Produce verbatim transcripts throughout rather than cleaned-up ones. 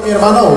mi hermano.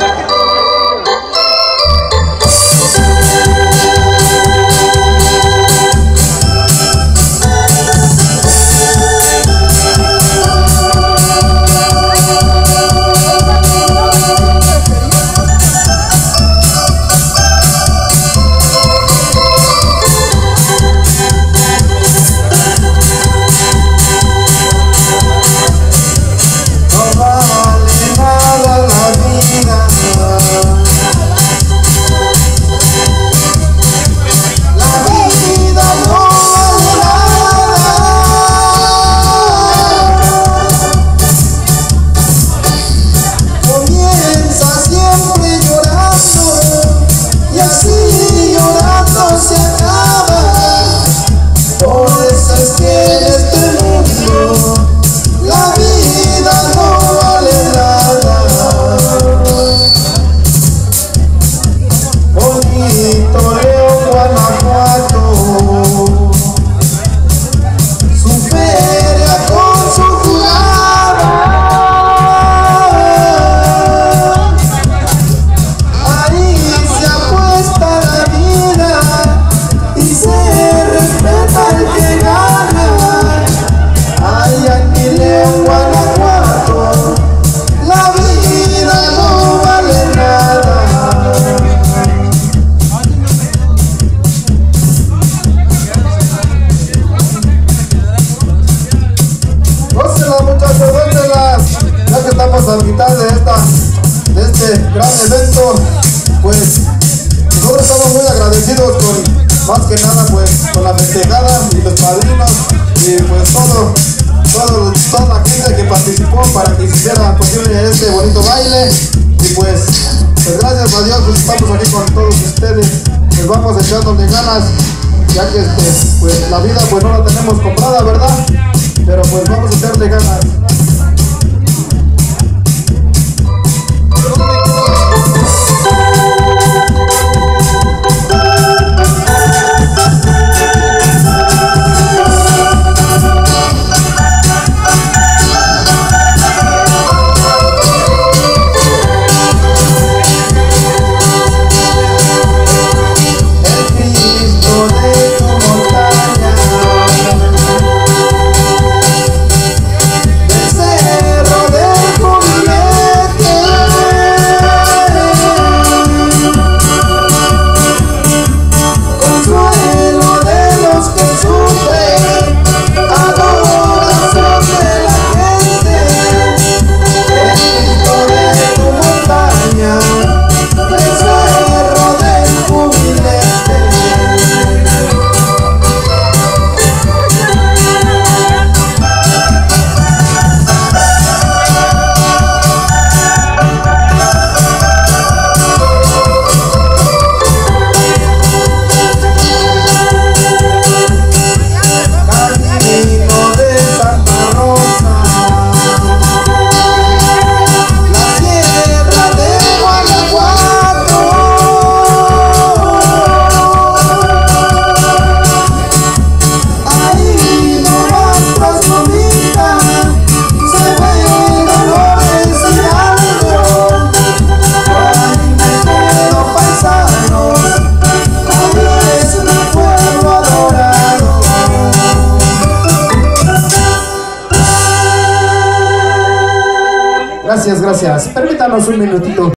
A mitad de esta de este gran evento, pues nosotros estamos muy agradecidos con, más que nada, pues con la festejada y los padrinos y pues todo, todo toda la gente que participó para que hiciera posible este bonito baile. Y pues, pues gracias a Dios, pues estamos aquí con todos ustedes, pues vamos echándole ganas, ya que este, pues la vida pues no la tenemos comprada, ¿verdad? Pero pues vamos a echarle ganas. Gracias, gracias. Permítanos un minutito.